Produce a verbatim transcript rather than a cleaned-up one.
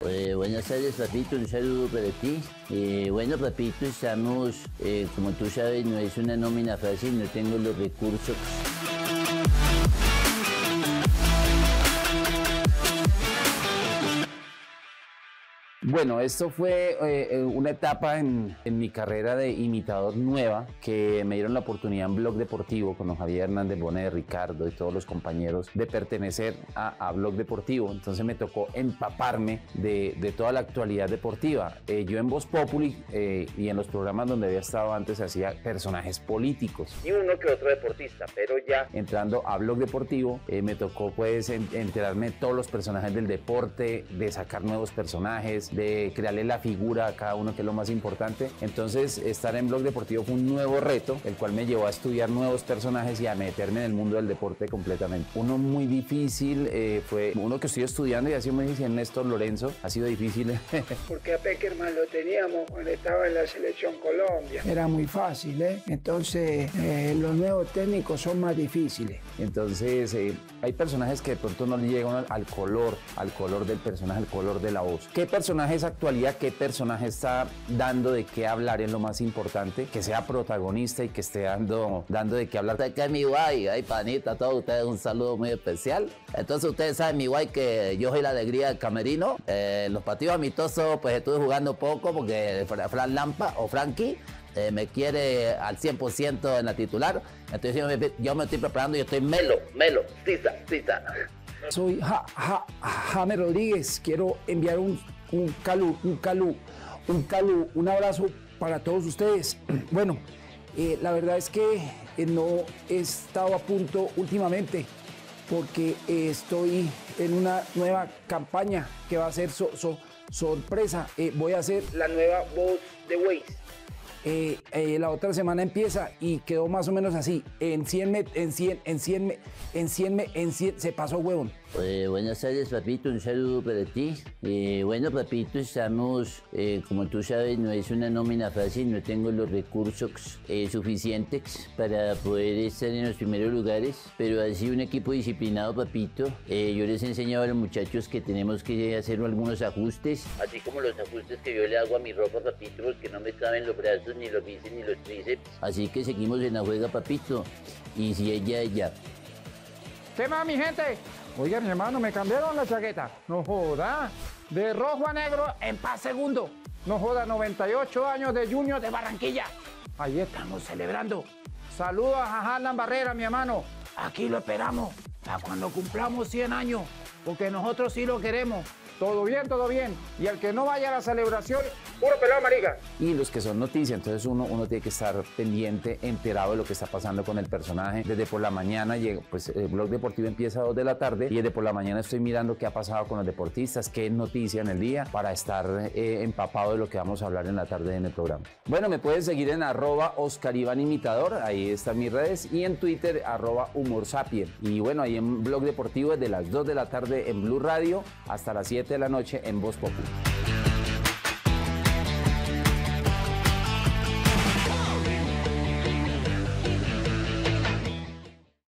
Eh, buenas tardes, papito, un saludo para ti. Eh, bueno, papito, estamos, eh, como tú sabes, no es una nómina fácil, no tengo los recursos. Bueno, esto fue eh, una etapa en, en mi carrera de imitador nueva que me dieron la oportunidad en Blog Deportivo con don Javier Hernández Bonet, Ricardo y todos los compañeros de pertenecer a, a Blog Deportivo. Entonces me tocó empaparme de, de toda la actualidad deportiva. Eh, yo en Voz Populi eh, y en los programas donde había estado antes hacía personajes políticos y uno que otro deportista, pero ya entrando a Blog Deportivo eh, me tocó pues en, enterarme de todos los personajes del deporte, de sacar nuevos personajes, de crearle la figura a cada uno, que es lo más importante. Entonces estar en Blog Deportivo fue un nuevo reto, el cual me llevó a estudiar nuevos personajes y a meterme en el mundo del deporte completamente. Uno muy difícil eh, fue uno que estoy estudiando y así me dice Néstor Lorenzo, ha sido difícil. Porque a Peckerman lo teníamos cuando estaba en la selección Colombia. Era muy fácil, ¿eh? Entonces eh, los nuevos técnicos son más difíciles. Entonces eh, hay personajes que de pronto no le llegan al color, al color del personaje, al color de la voz. ¿Qué personaje es actualidad? ¿Qué personaje está dando de qué hablar? Es lo más importante, que sea protagonista y que esté dando, dando de qué hablar. Que es mi guay, ay panita, a todos ustedes un saludo muy especial. Entonces ustedes saben mi guay que yo soy la alegría del camerino. Eh, los partidos amistosos pues estuve jugando poco porque Fran Lampa o Frankie eh, me quiere al cien por ciento en la titular. Entonces yo me, yo me estoy preparando y estoy melo, melo, tiza, tiza. Soy ja, ja, James Rodríguez, quiero enviar un, un calú, un calú, un calú, un abrazo para todos ustedes. Bueno, eh, la verdad es que eh, no he estado a punto últimamente porque eh, estoy en una nueva campaña que va a ser so, so, sorpresa. Eh, voy a hacer la nueva voz de Waze. Eh, eh, la otra semana empieza y quedó más o menos así. En cien, en cien, en cien, en cien, en cien, se pasó huevón. Eh, buenas tardes, papito, un saludo para ti. Eh, bueno, papito, estamos, eh, como tú sabes, no es una nómina fácil, no tengo los recursos eh, suficientes para poder estar en los primeros lugares, pero ha sido un equipo disciplinado, papito. Eh, yo les he enseñado a los muchachos que tenemos que hacer algunos ajustes, así como los ajustes que yo le hago a mi ropa, papito, porque no me caben los brazos, ni los bíceps, ni los tríceps. Así que seguimos en la juega, papito, y si ella, ella. ¿Qué más, mi gente? Oiga, mi hermano, me cambiaron la chaqueta. No joda. De rojo a negro en paz segundo. No joda, noventa y ocho años de Junior de Barranquilla. Ahí estamos celebrando. Saludos a Harlan Barrera, mi hermano. Aquí lo esperamos a cuando cumplamos cien años, porque nosotros sí lo queremos. Todo bien, todo bien. Y el que no vaya a la celebración, puro pelado, marica. Y los que son noticias, entonces uno, uno tiene que estar pendiente, enterado de lo que está pasando con el personaje. Desde por la mañana, pues el Blog Deportivo empieza a dos de la tarde y desde por la mañana estoy mirando qué ha pasado con los deportistas, qué noticia en el día, para estar eh, empapado de lo que vamos a hablar en la tarde en el programa. Bueno, me pueden seguir en arroba Oscar Iván Imitador, ahí están mis redes, y en Twitter arroba Humor Sapien. Y bueno, ahí en Blog Deportivo desde las dos de la tarde en Blue Radio hasta las siete de la noche en Voz Populi.